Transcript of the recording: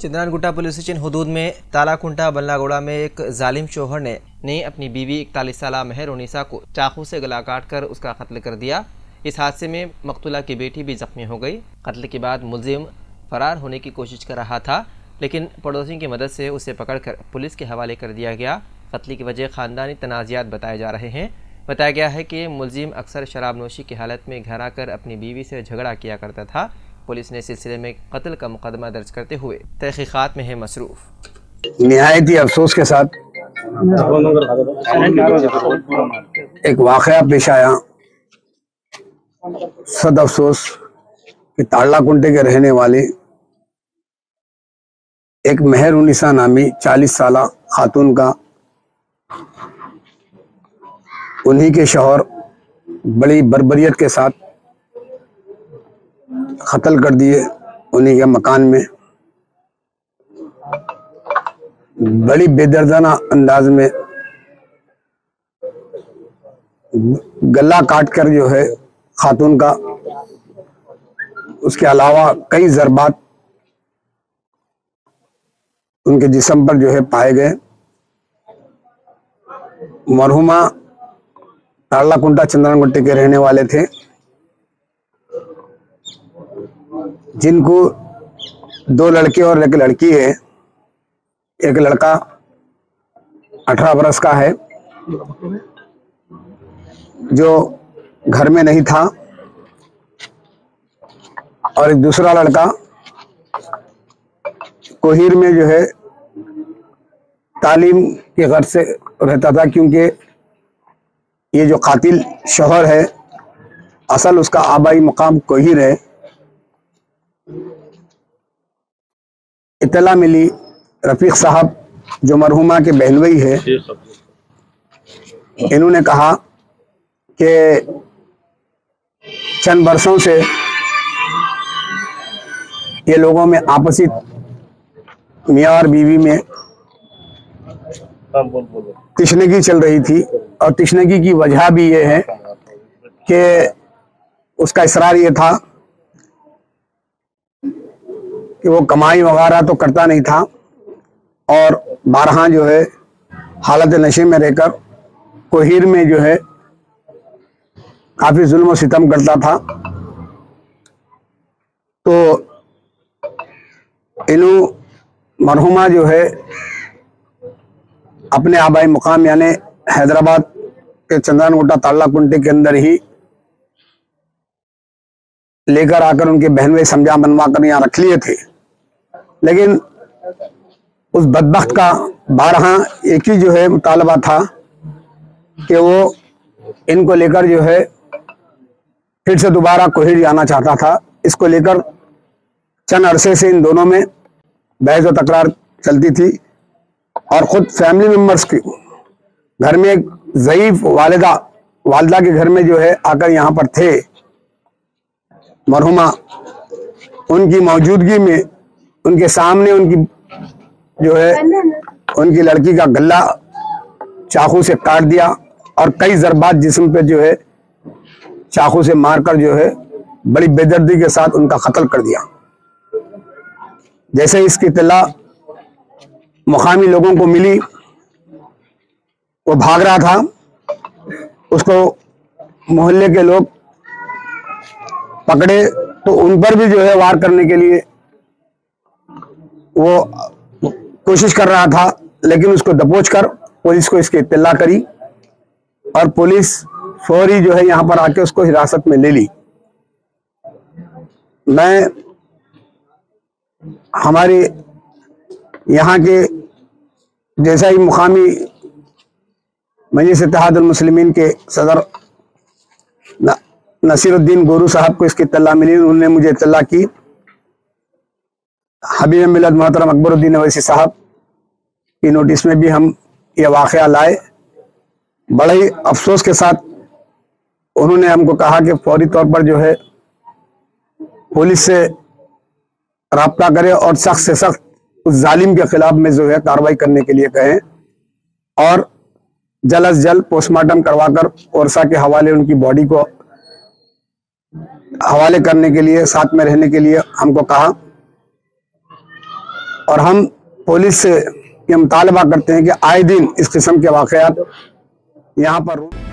Chandrayangutta police station हदूद में तालाकुंटा बल्लागोड़ा में एक जालिम शोहर ने अपनी बीवी 41 साला महर उनीसा को चाकू से गला काट कर उसका कत्ल कर दिया। इस हादसे में मकतूला की बेटी भी जख्मी हो गई। कत्ल के बाद मुलजिम फरार होने की कोशिश कर रहा था, लेकिन पड़ोसियों की मदद से उसे पकड़कर पुलिस के हवाले कर दिया गया। कत्ल की वजह ख़ानदानी तनाज़ात बताए जा रहे हैं। बताया गया है कि मुलजिम अक्सर शराब नोशी की हालत में घर आकर अपनी बीवी से झगड़ा किया करता था। पुलिस ने सिलसिले में कत्ल का मुकदमा दर्ज करते हुए तहकीकात में है मसरूफ। निहायत ही अफसोस के साथ एक वाक़या पेश आया। सद अफसोस कि तालाकुंटे के रहने वाले एक महर उनीसा नामी 40 साला खातून का उन्हीं के शौहर बड़ी बर्बरियत के साथ कत्ल कर दिए। उन्हीं के मकान में बड़ी बेदर्दाना अंदाज में गला काट कर जो है खातून का, उसके अलावा कई ज़रबात उनके जिस्म पर जो है पाए गए। मरहुमा तालाकुंटा चंद्रानगुट्टे के रहने वाले थे, जिनको 2 लड़के और एक लड़की है। एक लड़का 18 बरस का है जो घर में नहीं था, और एक दूसरा लड़का कोहिर में जो है तालीम के गर्ज से रहता था, क्योंकि ये जो कातिल शौहर है असल उसका आबाई मकाम कोहिर है। इत्तला मिली, रफीक साहब जो मरहुमा के बहनोई है, इन्होंने कहा कि चंद बरसों से ये लोगों में आपसी मियाँ और बीवी में तिश्नगी चल रही थी, और तिश्नगी की वजह भी ये है कि उसका इसरार ये था कि वो कमाई वगैरह तो करता नहीं था, और बारहा जो है हालत नशे में रहकर कोहिर में जो है काफ़ी जुल्म और सितम करता था। तो इन्हों मरहुमा जो है अपने आबाई मुकाम यानी हैदराबाद के चंद्रानगुट्टा तालाकुंटे के अंदर ही लेकर आकर उनके बहनोई समझा बनवा कर यहाँ रख लिए थे। लेकिन उस बदबख्त का बारहा एक ही जो है मुतालबा था कि वो इनको लेकर जो है फिर से दोबारा कोहिर जाना चाहता था। इसको लेकर चंद अरसे से इन दोनों में बहस व तकरार चलती थी, और ख़ुद फैमिली मेम्बर्स के घर में एक ज़ईफ़ वालिदा के घर में जो है आकर यहाँ पर थे मरहुमा। उनकी मौजूदगी में उनके सामने उनकी जो है उनकी लड़की का गला चाकू से काट दिया, और कई ज़रबात जिस्म पे जो है चाकू से मारकर जो है बड़ी बेदर्दी के साथ उनका कत्ल कर दिया। जैसे इसकी इत्तला मुकामी लोगों को मिली, वो भाग रहा था, उसको मोहल्ले के लोग पकड़े तो उन पर भी जो है वार करने के लिए वो कोशिश कर रहा था, लेकिन उसको दबोच कर पुलिस को इसकी इत्तला करी, और पुलिस फौरी जो है यहाँ पर आके उसको हिरासत में ले ली। मैं हमारे यहाँ के जैसा ही मुकामी मजलिस इत्तेहादुल मुस्लिमीन के सदर नसीरुद्दीन गोरू साहब को इसकी इत्तला मिली, उन्होंने मुझे इत्तला की। हबीब मिल्लत मोहतरम अकबरुद्दीन अवैसी साहब की नोटिस में भी हम ये वाक़या लाए। बड़े ही अफसोस के साथ उन्होंने हमको कहा कि फौरी तौर पर जो है पुलिस से राब्ता करें और सख्त से सख्त उस जालिम के खिलाफ में जो है कार्रवाई करने के लिए कहें, और जल्द अज जल्द पोस्टमार्टम करवाकर ओरसा के हवाले उनकी बॉडी को हवाले करने के लिए, साथ में रहने के लिए हमको कहा। और हम पुलिस से ये मुतालबा करते हैं कि आए दिन इस किस्म के वाक़यात यहाँ पर